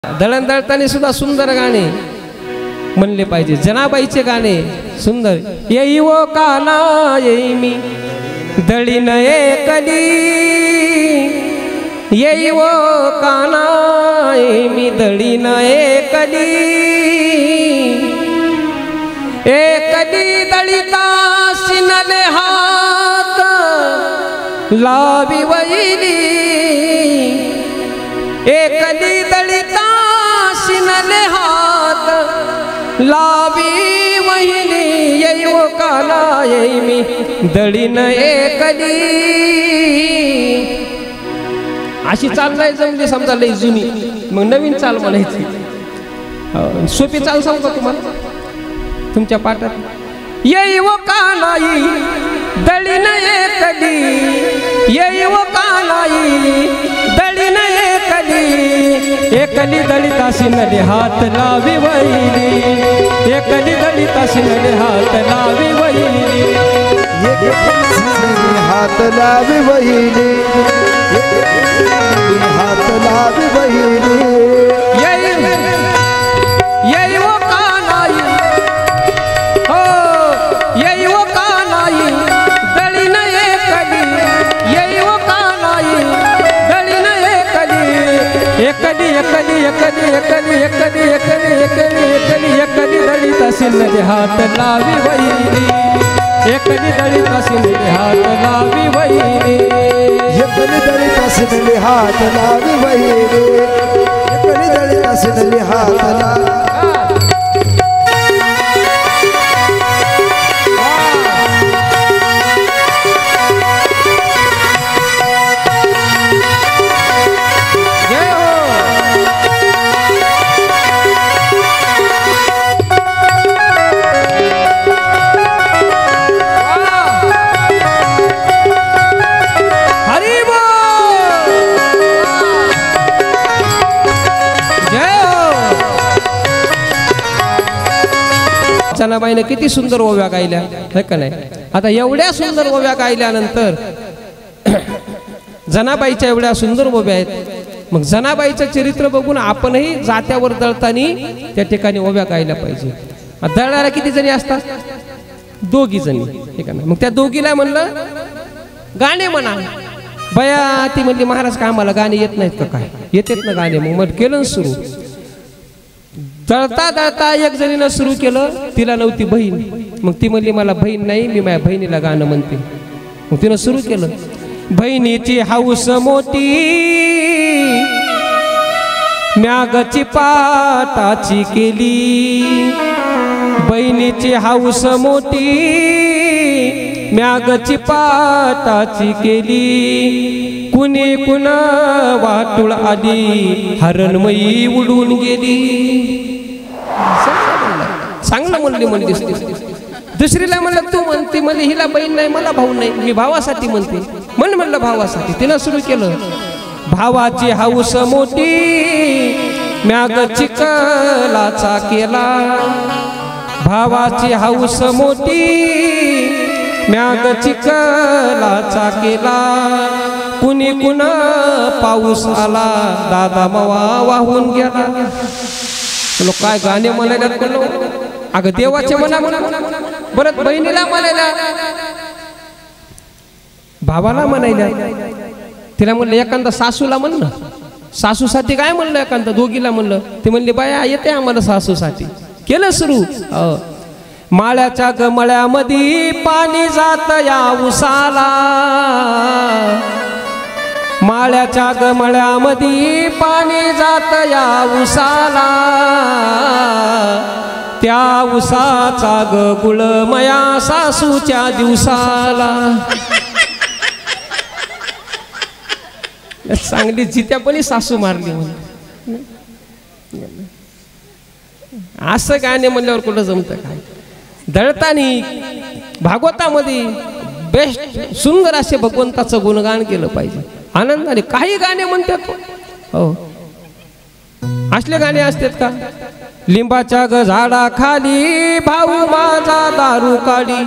दळण दळताना सुद्धा सुंदर गाणे म्हणले पाहिजे. जनाबाईचे गाणे सुंदर. येई वो काना येई मी दळीन एकली, येई वो काना येई मी दळीन एकली, एकली दळिता सिनले हात लावी वैली, एकली दळिता सिनले हात लावी वहिनी, येई वो काना येई मी दळीन एकली. अशी चाल नाही जमली समजा लई जुनी, मग नवीन चाल म्हणायची. सोपी चाल सांगू का तुम्हाला तुमच्या पाठात? येई वो काना येई दळीन एकली, येई वो काना येई दळीन एकली, एकली दळिता सिनले हात लावी वैली, एकली दळिता सिनले हात लावी वैली, हात लावी वहिनी, हात लावी वहिनी. येई वो कानाई, हो येई वो कानाई दळीन एकली, येई वो कानाई दळीन एकली, एकली एकली एकली एकली एकली एकली एकली एकली एकली दळिता सिनले हात लावी वैली, एकली दळिता सिनले हात लावी वैली, एकली दळिता सिनले हात लावी वहिनी, एकली दळिता सिनले हात लावी. जनाबाईने किती सुंदर ओव्या गायल्या है का नाही? आता एवढ्या सुंदर ओव्या गायल्यानंतर जनाबाईच्या एवढ्या सुंदर ओव्या आहेत, मग जनाबाईचं चरित्र बघून आपणही जात्यावर दळताना त्या ठिकाणी ओव्या गायल्या पाहिजे. दळणाऱ्या किती जणी असतात? दोघी जणी, हे का नाही? मग त्या दोघीला म्हणलं गाणे म्हणा. बया ती म्हणली महाराज का आम्हाला गाणे येत नाहीत का? काय येतात ना गाणे. मग केलं सुरू. दळता दळता एक जणीनं सुरू केलं, तिला नव्हती बहीण. मग ती म्हणली मला बहीण नाही, मी माझ्या बहिणीला गाणं म्हणते. मग तिनं सुरू केलं. बहिणीची हाऊस मोठी म्यागची पाटाची केली, बहिणीची हाऊस मोठी म्यागची पाटाची केली, कुणी कुण वाटुळ आली हरणमयी उडून गेली. चांगलं म्हणली म्हणली. दुसरीला म्हणलं तू म्हणते, म्हणली हिला बहीण नाही मला भाऊ नाही, मी भावासाठी म्हणते. म्हणलं भावासाठी. तिनं सुरू केलं. भावाची हाऊस मोठी म्याग चिखलाचा केला, भावाची हाऊस मोठी म्याग चिखलाचा केला, कुणी कुण पाऊस आला दादा मवा वाहून गेला. लोक काय गाणे म्हणायला बोललो. अगं देवाचे म्हणा म्हणा, परत बहिणीला म्हणायला, भावाला म्हणायला. तिला म्हणलं एखादा सासूला म्हणलं, सासूसाठी काय म्हणलं एखादा, दोघीला म्हणलं. ते म्हणले बाया येते आम्हाला सासूसाठी. केलं सुरू. माळ्याच्या गमळ्यामध्ये पाणी जात या उसाला, माळ्याच्या गमळ्यामध्ये पाणी जात या उसाला, त्या उसाचा ग गुळमया सासूच्या दिवसाला. चांगली जित्यापणी सासू मारली म्हणून. असं गाणे म्हणल्यावर कुठं जमतं काय? दळतानी भागवतामध्ये बेस्ट सुंदर असे भगवंताचं गुणगान केलं पाहिजे. आनंदाने काही गाणे म्हणतात हो, असले गाणे असतात का? लिंबाच्या ग झाडा खाली भाऊ माझा दारू काढी,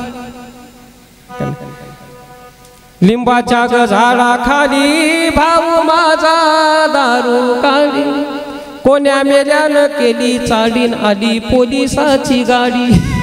लिंबाच्या ग झाडा खाली भाऊ माझा दारू काढी, कोण्या मेल्यानं केली चालीन आली पोलिसाची गाडी